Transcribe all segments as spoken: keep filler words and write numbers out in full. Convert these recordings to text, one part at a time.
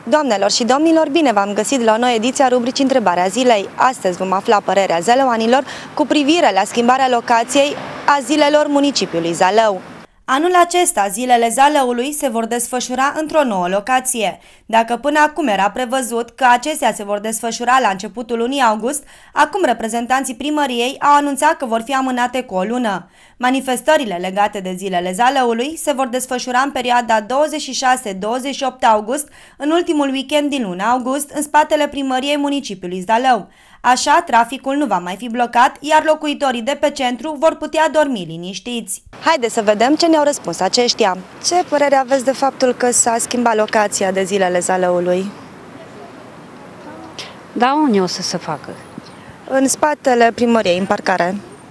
Doamnelor și domnilor, bine v-am găsit la o nouă ediție a rubricii Întrebarea Zilei. Astăzi vom afla părerea zălăuanilor cu privire la schimbarea locației a zilelor municipiului Zalău. Anul acesta, zilele Zalăului se vor desfășura într-o nouă locație. Dacă până acum era prevăzut că acestea se vor desfășura la începutul lunii august, acum reprezentanții primăriei au anunțat că vor fi amânate cu o lună. Manifestările legate de zilele Zalăului se vor desfășura în perioada douăzeci și șase - douăzeci și opt august, în ultimul weekend din luna august, în spatele primăriei municipiului Zalău. Așa, traficul nu va mai fi blocat, iar locuitorii de pe centru vor putea dormi liniștiți. Haideți să vedem ce ne-au răspuns aceștia. Ce părere aveți de faptul că s-a schimbat locația de zilele Zalăului? Da, unde o să se facă? În spatele primăriei, în parcare.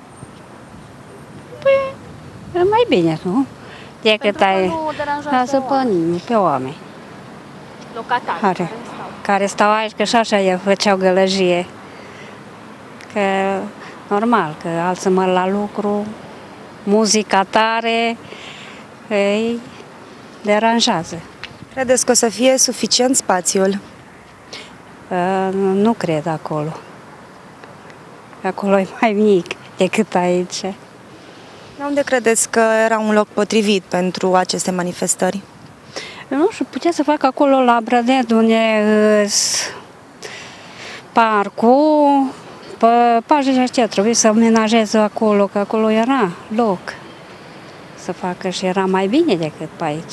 Păi, mai bine, nu? Decât ai lasă pe nimeni, pe oameni. Locatari care, care, stau. care stau aici, că și așa ei făceau gălăgie. Că, normal, că alții mă la lucru, muzica tare, îi deranjează. Credeți că o să fie suficient spațiul? Uh, nu cred acolo. Acolo e mai mic decât aici. Unde credeți că era un loc potrivit pentru aceste manifestări? Nu știu, putea să fac acolo la Brădet, unde uh, parcul, pe pagina aceea trebuie să amenajeze acolo, că acolo era loc să facă și era mai bine decât pe aici.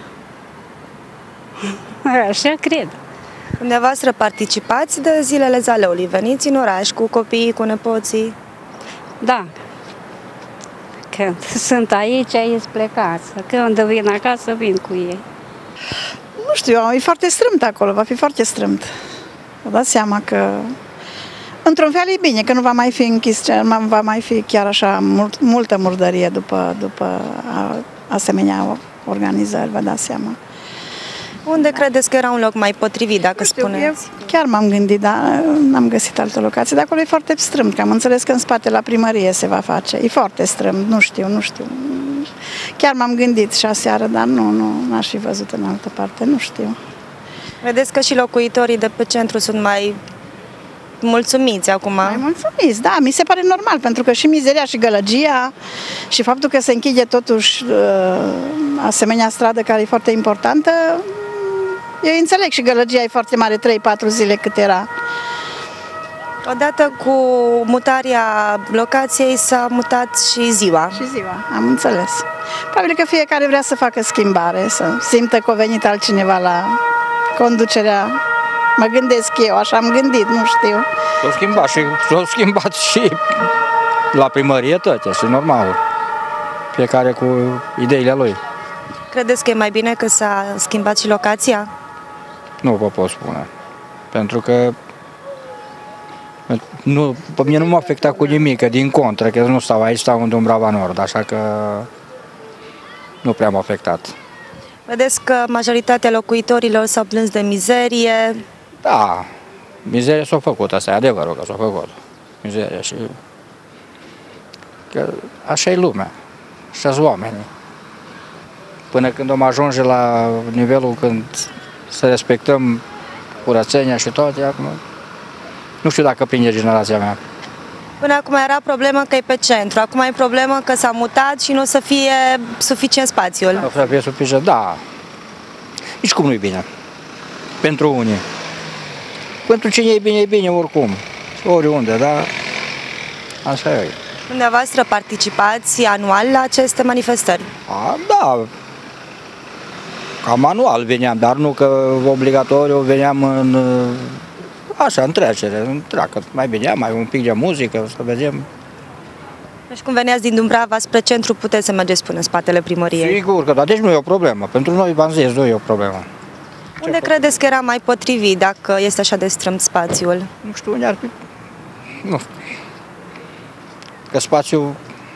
Așa cred. Dumneavoastră participați de zilele Zalăului, veniți în oraș cu copiii, cu nepoții? Da. Când sunt aici, ei sunt plecați. Când vin acasă, vin cu ei. Nu știu, e foarte strâmt acolo, va fi foarte strâmt. Vă dați seama că, într-un fel, e bine, că nu va mai fi închis, va mai fi chiar așa mult, multă murdărie după, după a, asemenea organizări, vă dați seama. Unde da. credeți că era un loc mai potrivit, dacă știu, spuneți? Eu chiar m-am gândit, dar n-am găsit altă locație. De acolo e foarte strâmt, că am înțeles că în spate la primărie se va face. E foarte strâmt, nu știu, nu știu. Chiar m-am gândit și aseară, dar nu, nu, n-aș fi văzut în altă parte, nu știu. Vedeți că și locuitorii de pe centru sunt mai mulțumiți acum? Mai mulțumiți, da, mi se pare normal, pentru că și mizeria și gălăgia și faptul că se închide totuși asemenea stradă care e foarte importantă, eu înțeleg și gălăgia e foarte mare, trei patru zile cât era. Odată cu mutarea locației s-a mutat și ziua. Și ziua, am înțeles. Probabil că fiecare vrea să facă schimbare, să simtă că a venit altcineva la conducerea. Mă gândesc eu, așa am gândit, nu știu. S-au schimbat și s-au schimbat și la primărie toate, și normal. Fiecare cu ideile lui. Credeți că e mai bine că s-a schimbat și locația? Nu vă pot spune. Pentru că nu, pe mine nu m-a afectat cu nimic, din contră, că nu stau aici, stau în Dumbrava Nord, așa că nu prea m-a afectat. Vedeți că majoritatea locuitorilor s-au plâns de mizerie. Da, mizeria s-a făcut, asta e adevărul că s-a făcut. Mizeria și... Că așa e lumea, așa sunt oamenii. Până când om ajunge la nivelul când să respectăm curățenia și toate, acum nu știu dacă prinde generația mea. Până acum era problema că e pe centru, acum e problema că s-a mutat și nu o să fie suficient spațiul. Nu o să fie suficient, da. Nici cum nu e bine. Pentru unii. Pentru cine e bine, e bine oricum. Oriunde, dar așa e. Dumneavoastră participați anual la aceste manifestări? A, da. Cam anual veneam, dar nu că obligatoriu veneam în... Așa, în trecere, în treacă. Mai veneam, mai un pic de muzică, să vedem. Deci cum veneați din Dumbrava spre centru, puteți să mergeți până în spatele primăriei? Sigur că da, deci nu e o problemă. Pentru noi, v-am zis, nu e o problemă. Unde Ce credeți că era mai potrivit, dacă este așa de strâmt spațiul? Nu știu unde ar fi... Nu știu. Că spațiul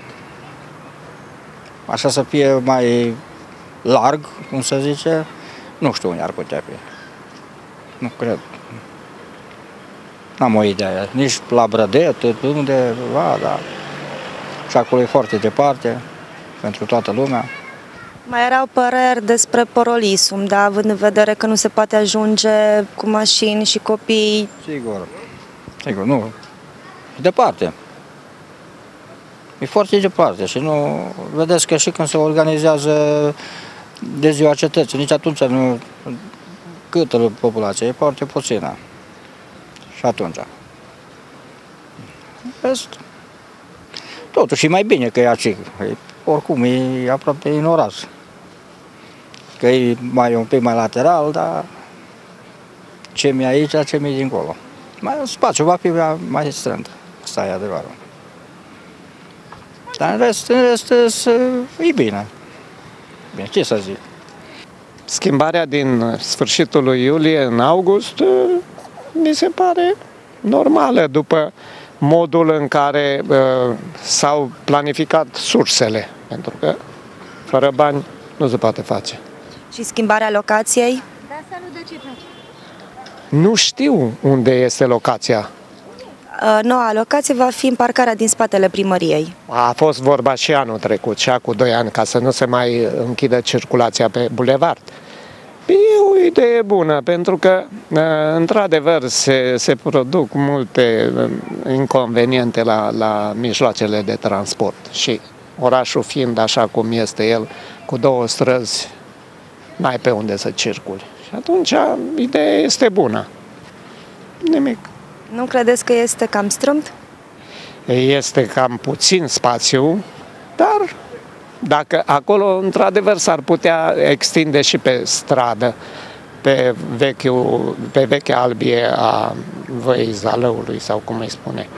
așa să fie mai larg, cum să zice, nu știu unde ar putea fi. Nu cred. N-am o idee. Nici la Brădet, undeva, da. Și acolo e foarte departe, pentru toată lumea. Mai erau păreri despre Porolisum, dar având în vedere că nu se poate ajunge cu mașini și copii. Sigur, sigur, nu. E departe. E foarte departe și nu... Vedeți că și când se organizează de ziua cetății, nici atunci nu... Câtă populație? E foarte puțină. Și atunci. Vezi? Totuși e mai bine că e aici. E, oricum, e aproape în oraș. Că e mai un pic mai lateral, dar ce mi-e aici, ce mi-e dincolo. Mai spațiul va fi mai strânt. Asta e adevărul. Dar în rest, în rest e bine. Bine, ce să zic? Schimbarea din sfârșitul lui iulie în august mi se pare normală după modul în care uh, s-au planificat sursele, pentru că fără bani nu se poate face. Și schimbarea locației? Nu știu unde este locația. Noua locație va fi în parcarea din spatele primăriei. A fost vorba și anul trecut, și cu doi ani, ca să nu se mai închidă circulația pe bulevard. E o idee bună, pentru că, într-adevăr, se, se produc multe inconveniente la, la mijloacele de transport. Și orașul fiind așa cum este el, cu două străzi, n-ai pe unde să circuli. Și atunci, ideea este bună. Nimic. Nu credeți că este cam strâmt? Este cam puțin spațiu, dar dacă acolo, într-adevăr, s-ar putea extinde și pe stradă, pe, vechiul, pe vechea albie a Văii Zalăului, sau cum îi spune.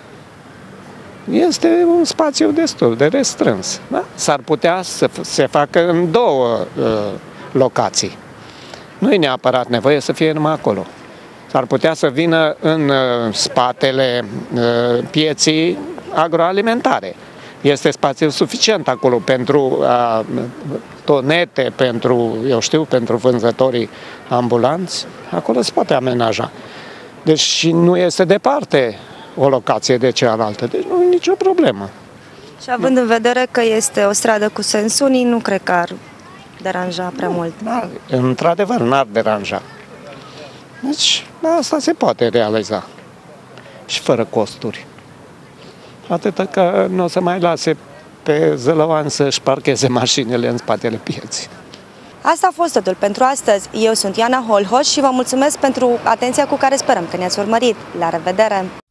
Este un spațiu destul de restrâns. Da? S-ar putea să se facă în două uh, locații. Nu e neapărat nevoie să fie numai acolo. S-ar putea să vină în uh, spatele uh, pieții agroalimentare. Este spațiu suficient acolo pentru uh, tonete, pentru, eu știu, pentru vânzătorii ambulanți. Acolo se poate amenaja. Deci nu este departe o locație de cealaltă, deci nu e nicio problemă. Și având în vedere că este o stradă cu sens unic, nu cred că ar deranja prea mult. Într-adevăr, n-ar deranja. Deci, asta se poate realiza și fără costuri. Atât că nu o să mai lase pe zălăuani să-și parcheze mașinile în spatele pieții. Asta a fost totul pentru astăzi. Eu sunt Iana Holhoș și vă mulțumesc pentru atenția cu care sperăm că ne-ați urmărit. La revedere!